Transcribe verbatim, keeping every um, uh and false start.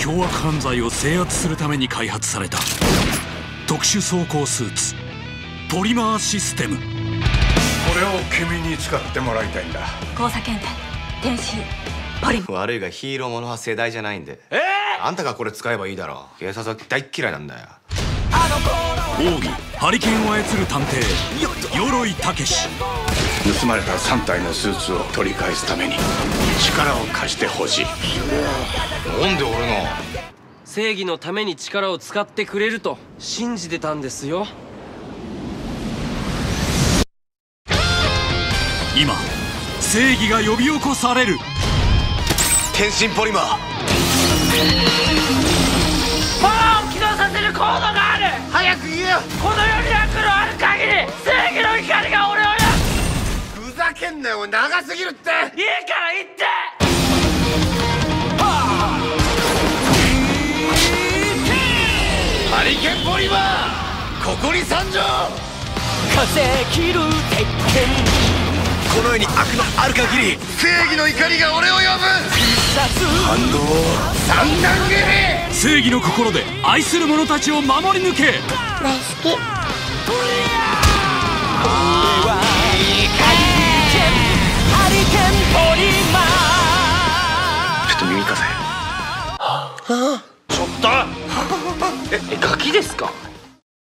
凶悪犯罪を制圧するために開発された特殊装甲スーツポリマーシステム。これを君に使ってもらいたいんだ。 交差検定天使ポリ。 悪いがヒーローものは世代じゃないんで。えー、あんたがこれ使えばいいだろう。警察は大っ嫌いなんだよ。 奥義ハリケーンを操る探偵鎧武志。 盗まれたさん体のスーツを取り返すために力を貸してほしい。 なんで俺の正義のために力を使ってくれると信じてたんですよ。 今正義が呼び起こされる。 天神ポリマー。 パワーを起動させるコードがある。 早く言えよ。 この世に悪のある限り正義の怒りが俺をや。 ふざけんなよ、長すぎるって。いいから言ってハリケーンポリマー、ここに参上。 風切る鉄拳。 この世に悪のある限り正義の怒りが俺を呼ぶ。反動三段蹴り。 正義の心で愛する者たちを守り抜け。 大好き。